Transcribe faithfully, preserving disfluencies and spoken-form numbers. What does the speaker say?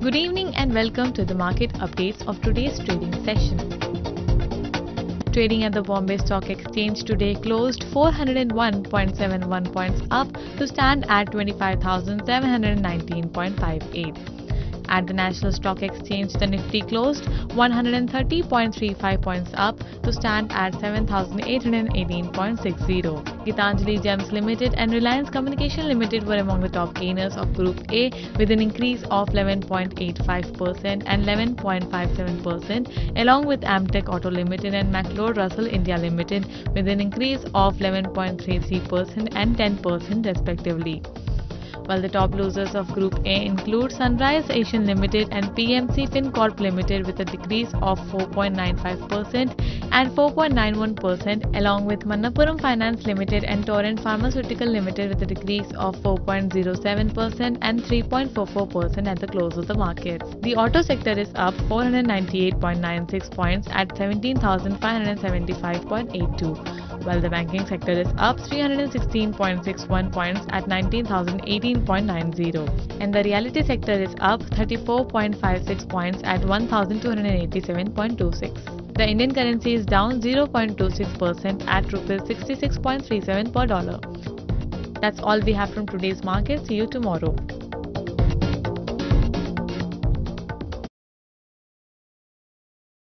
Good evening and welcome to the market updates of today's trading session. Trading at the Bombay Stock Exchange today closed four hundred one point seven one points up to stand at twenty-five thousand seven hundred nineteen point five eight. At the National Stock Exchange, the Nifty closed one hundred thirty point three five points up to stand at seven thousand eight hundred eighteen point six zero. Gitanjali Gems Ltd and Reliance Communication Limited were among the top gainers of Group A with an increase of eleven point eight five percent and eleven point five seven percent, along with Amtech Auto Limited and McLeod Russell India Limited with an increase of eleven point three three percent and ten percent respectively. While the top losers of Group A include Sunrise Asian Limited and P M C FinCorp Limited with a decrease of four point nine five percent and four point nine one percent, along with Manappuram Finance Limited and Torrent Pharmaceutical Limited with a decrease of four point zero seven percent and three point four four percent at the close of the markets. The auto sector is up four hundred ninety-eight point nine six points at seventeen thousand five hundred seventy-five point eight two, while the banking sector is up three hundred sixteen point six one points at nineteen thousand eighteen point nine zero, and the realty sector is up thirty-four point five six points at one thousand two hundred eighty-seven point two six. The Indian currency is down zero point two six percent at rupees sixty-six point three seven per dollar. That's all we have from today's market. See you tomorrow.